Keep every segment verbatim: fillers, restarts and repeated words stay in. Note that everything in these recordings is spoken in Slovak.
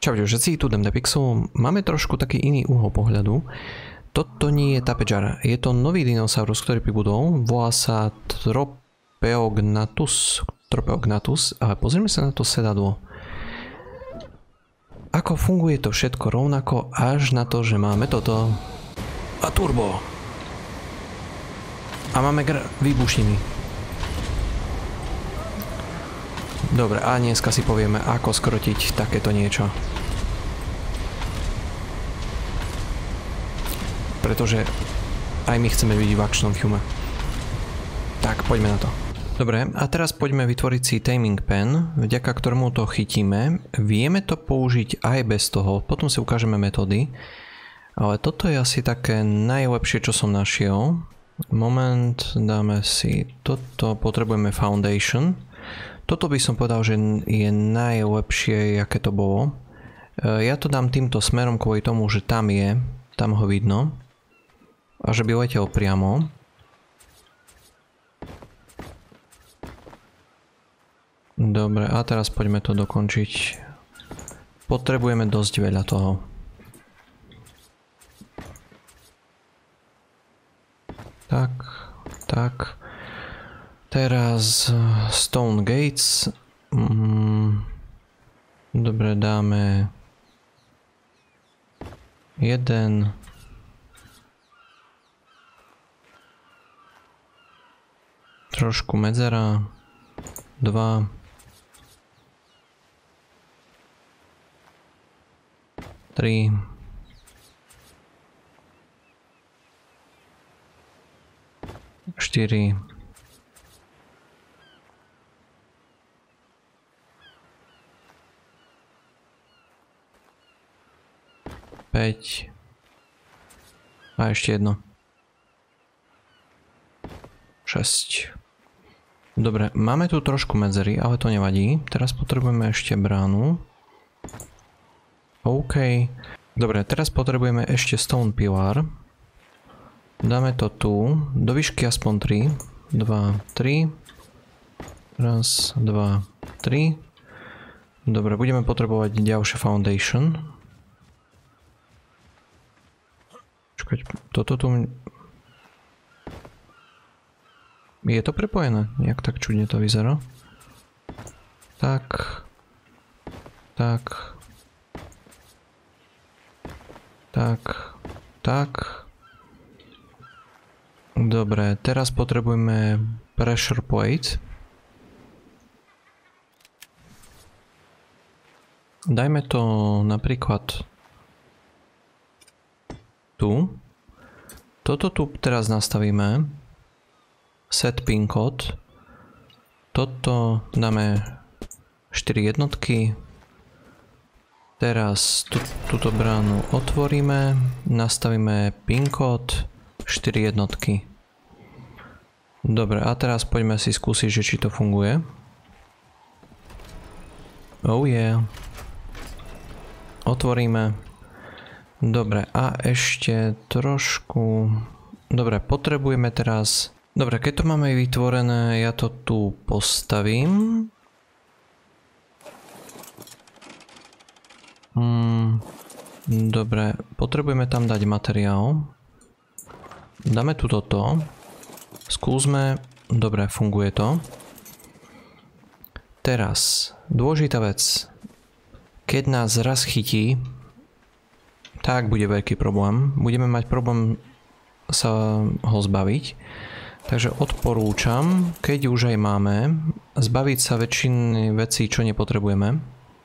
Čaute všetci, tu Demdepixel. Máme trošku taký iný uhol pohľadu. Toto nie je tapejar, je to nový dinosaurus, ktorý pribudol. Volá sa Tropeognatus. Tropeognatus, ale pozrieme sa na to sedadlo. Ako funguje to všetko rovnako, až na to, že máme toto. A turbo. A máme výbušniny. Dobre, a dneska si povieme, ako skrotiť takéto niečo. Pretože aj my chceme byť v akčnom filme. Tak, poďme na to. Dobre, a teraz poďme vytvoriť si taming pen, vďaka ktorému to chytíme. Vieme to použiť aj bez toho, potom si ukážeme metódy. Ale toto je asi také najlepšie, čo som našiel. Moment, dáme si toto, potrebujeme foundation. Toto by som povedal, že je najlepšie, aké to bolo. Ja to dám týmto smerom kvôli tomu, že tam je, tam ho vidno. A že by letel priamo. Dobre, a teraz poďme to dokončiť. Potrebujeme dosť veľa toho. Tak, tak. Teraz Stone Gates. Mm, dobre, dáme jeden. Trošku medzera. Dva. Tri. Štyri. päť a ešte jedno. šesť. Dobre, máme tu trošku medzery, ale to nevadí. Teraz potrebujeme ešte bránu. OK. Dobre, teraz potrebujeme ešte stone pillar. Dáme to tu. Do výšky aspoň tri. dva, tri. Raz, dva, tri. Dobre, budeme potrebovať ďalšie foundation. Toto tu... Je to prepojené? Nejak tak čudne to vyzerá. Tak. Tak. Tak. Tak. Dobre, teraz potrebujeme pressure plate. Dajme to napríklad tu. Toto tu teraz nastavíme. Set pin code. Toto dáme štyri jednotky. Teraz tu, túto bránu otvoríme. Nastavíme pin code štyri jednotky. Dobre, a teraz poďme si skúsiť, že či to funguje. Oh yeah. Otvoríme. Dobre, a ešte trošku... Dobre, potrebujeme teraz... Dobre, keď to máme vytvorené, ja to tu postavím. Hmm, dobre, potrebujeme tam dať materiál. Dáme tu toto. Skúsme. Dobre, funguje to. Teraz, dôležitá vec. Keď nás raz chytí, tak bude veľký problém. Budeme mať problém sa ho zbaviť. Takže odporúčam, keď už aj máme, zbaviť sa väčšiny vecí, čo nepotrebujeme.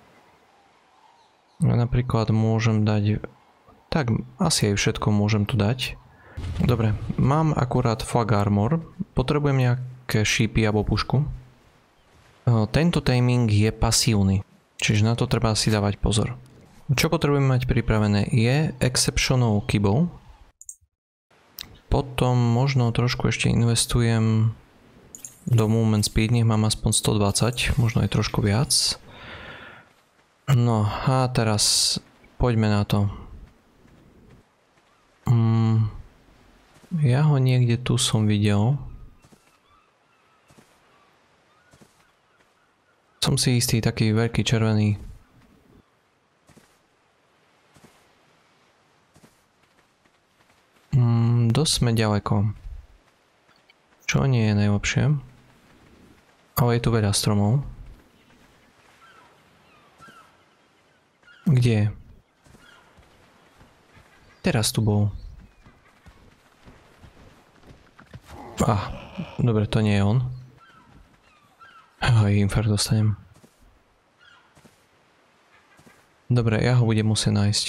Napríklad môžem dať... Tak, asi aj všetko môžem tu dať. Dobre, mám akurát flag armor. Potrebujem nejaké šípy alebo pušku. Tento taming je pasívny, čiže na to treba si dávať pozor. Čo potrebujeme mať pripravené je exceptional kibble. Potom možno trošku ešte investujem do movement speed, nech mám aspoň sto dvadsať, možno aj trošku viac. No a teraz poďme na to. Mm, ja ho niekde tu som videl. Som si istý, taký veľký červený. dosť sme ďaleko. Čo nie je najlepšie. Ale je tu veľa stromov. Kde je? Teraz tu bol. Ah, dobre, to nie je on. Aj infarkt dostanem. Dobre, ja ho budem musieť nájsť.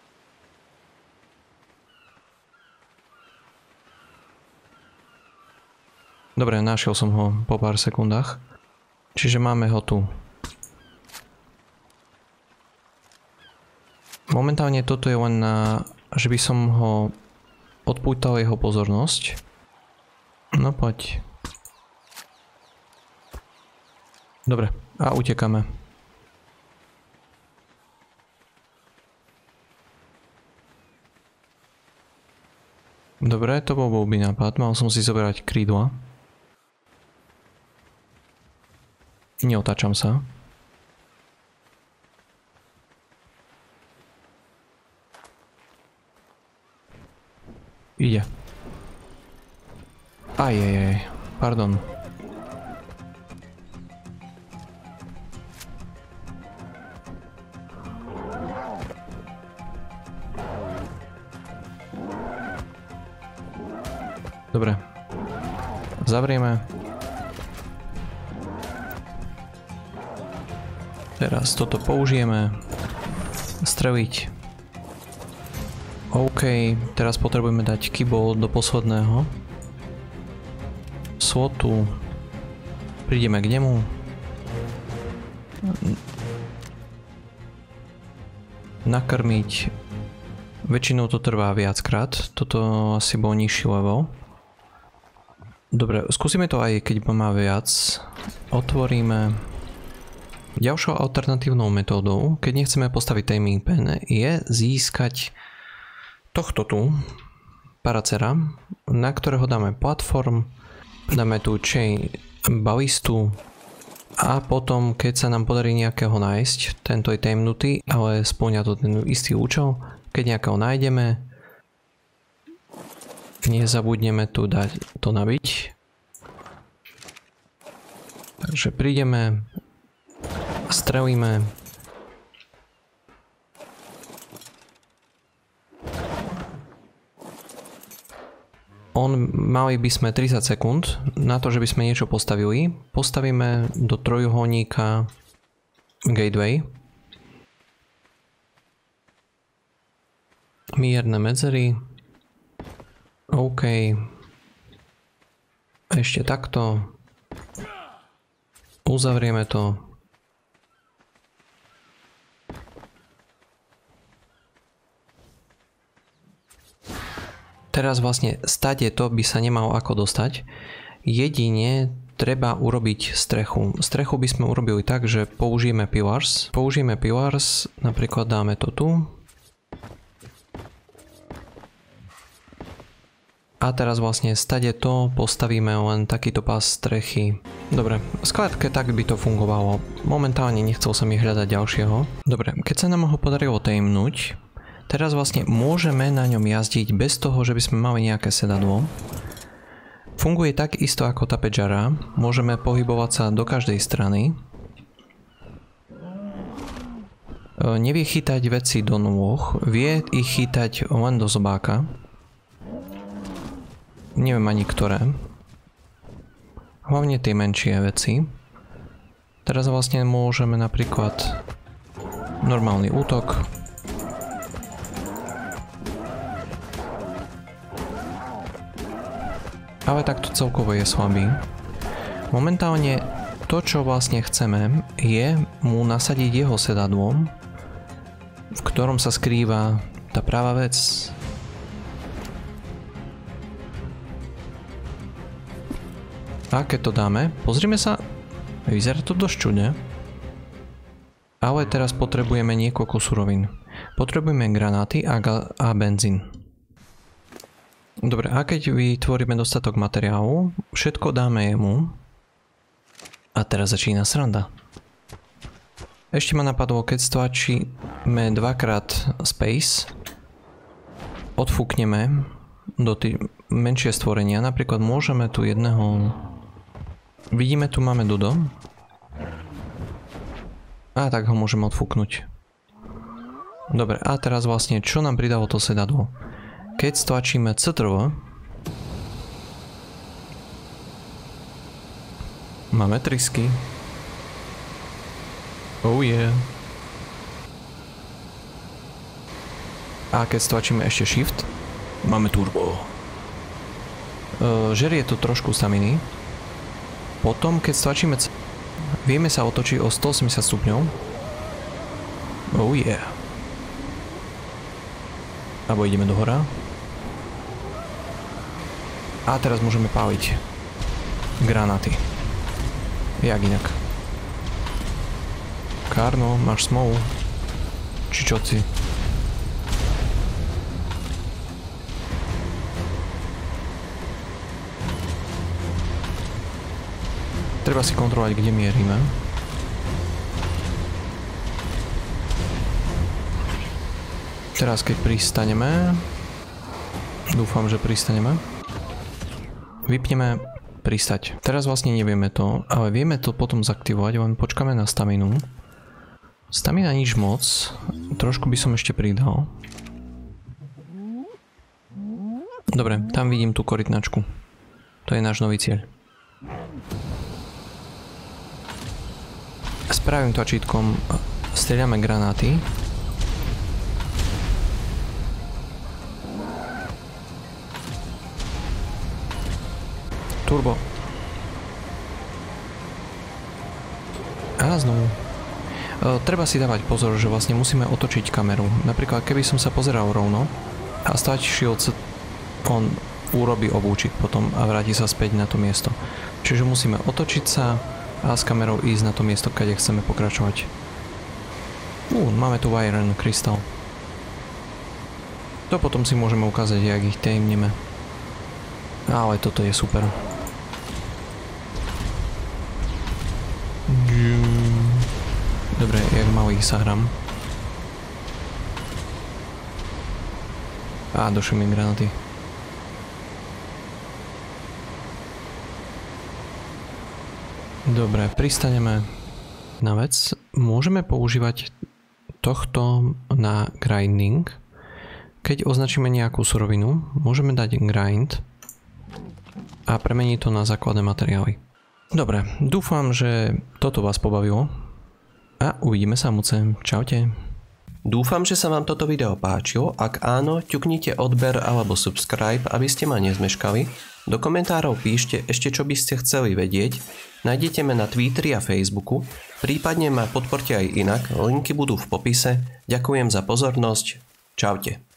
Dobre, našiel som ho po pár sekundách. Čiže máme ho tu. Momentálne toto je len na, že by som ho odpútal jeho pozornosť. No poď. Dobre, a utekáme. Dobre, to bol blbý nápad, mal som si zoberať krídla. Neotáčam sa. Ide. Ajajaj, pardon. Dobre. Zavrieme. Teraz toto použijeme. Streliť. OK, teraz potrebujeme dať keyboard do posledného slotu. Prídeme k nemu. Nakrmiť. Väčšinou to trvá viackrát. Toto asi bol nižší level. Dobre, skúsime to aj keď má viac. Otvoríme. Ďalšou alternatívnou metódou, keď nechceme postaviť taming pen, je získať tohto tu, paracera, na ktorého dáme platform, dáme tu chain balistu a potom, keď sa nám podarí nejakého nájsť, tento je tamenutý, ale spĺňa to ten istý účel, keď nejakého nájdeme, nezabudneme tu dať to nabiť. Takže prídeme, strelíme. On, mali by sme tridsať sekúnd na to, že by sme niečo postavili. Postavíme do trojuholníka gateway. Mierne medzery. OK. Ešte takto. Uzavrieme to. Teraz vlastne stade to by sa nemalo ako dostať. Jedine treba urobiť strechu. Strechu by sme urobili tak, že použijeme pillars. Použijeme pillars, napríklad dáme to tu. A teraz vlastne stade to postavíme len takýto pás strechy. Dobre, v skladke tak by to fungovalo. Momentálne nechcel som ich hľadať ďalšieho. Dobre, keď sa nám ho podarilo tamnúť, teraz vlastne môžeme na ňom jazdiť bez toho, že by sme mali nejaké sedadlo. Funguje tak isto ako tá Pedjara. Môžeme pohybovať sa do každej strany. Nevie chytať veci do nôh, vie ich chytať len do zobáka. Neviem ani ktoré. Hlavne tie menšie veci. Teraz vlastne môžeme napríklad normálny útok. Ale takto celkovo je slabý. Momentálne to, čo vlastne chceme, je mu nasadiť jeho sedadlo, v ktorom sa skrýva tá práva vec. A keď to dáme, pozrime sa, vyzerá to dosť čudne. Ale teraz potrebujeme niekoľko surovín. Potrebujeme granáty a, a benzín. Dobre, a keď vytvoríme dostatok materiálu, všetko dáme jemu. A teraz začína sranda. Ešte ma napadlo, keď stlačíme dvakrát space, odfúkneme do tých menšie stvorenia. Napríklad môžeme tu jedného... Vidíme, tu máme Dodo. A tak ho môžeme odfúknuť. Dobre, a teraz vlastne, čo nám pridalo to sedadlo? Keď stlačíme Ctrl, máme trysky. Oh yeah. A keď stlačíme ešte Shift, máme turbo. Uh, žerie to trošku staminy. Potom, keď stlačíme C, vieme sa otočiť o stoosemdesiat stupňov. Oh yeah. Abo ideme do hora. A teraz môžeme páliť granáty. Jak inak. Karno, máš smolu? Či čo si? Treba si kontrolovať, kde mierime. Teraz keď pristaneme, dúfam, že pristaneme, vypneme pristať. Teraz vlastne nevieme to, ale vieme to potom zaktivovať, len počkáme na staminu. Stamina nič moc, trošku by som ešte pridal. Dobre, tam vidím tú korytnačku. To je náš nový cieľ. S pravým tlačítkom strieľame granáty. Turbo. A znovu. E, treba si dávať pozor, že vlastne musíme otočiť kameru. Napríklad, keby som sa pozeral rovno a stlačil C, on urobí obúčik potom a vráti sa späť na to miesto. Čiže musíme otočiť sa a s kamerou ísť na to miesto, kde chceme pokračovať. Ú, máme tu Iron Crystal. To potom si môžeme ukázať, jak ich tajemneme. Ale toto je super. Dobre, jak malý sa hram. A došli mi granáty. Dobre, pristaneme na vec. Môžeme používať tohto na grinding. Keď označíme nejakú surovinu, môžeme dať grind a premeniť to na základné materiály. Dobre, dúfam, že toto vás pobavilo a uvidíme sa, muce. Čaute. Dúfam, že sa vám toto video páčilo. Ak áno, ťuknite odber alebo subscribe, aby ste ma nezmeškali. Do komentárov píšte ešte, čo by ste chceli vedieť. Nájdete ma na Twitteri a Facebooku. Prípadne ma podporte aj inak. Linky budú v popise. Ďakujem za pozornosť. Čaute.